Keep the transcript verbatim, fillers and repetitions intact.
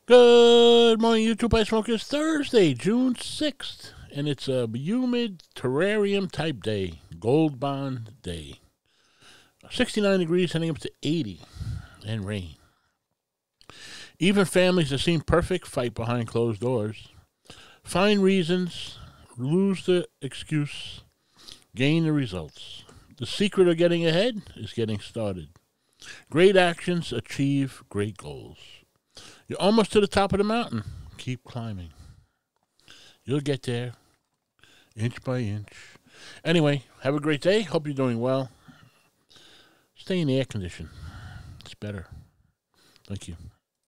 Good morning, YouTube Ice Smokers. Thursday, June sixth, and it's a humid terrarium type day, Gold Bond day. sixty-nine degrees, heading up to eighty, and rain. Even families that seem perfect fight behind closed doors. Find reasons, lose the excuse, gain the results. The secret of getting ahead is getting started. Great actions achieve great goals. You're almost to the top of the mountain. Keep climbing. You'll get there, inch by inch. Anyway, have a great day. Hope you're doing well. Stay in the air condition. It's better. Thank you.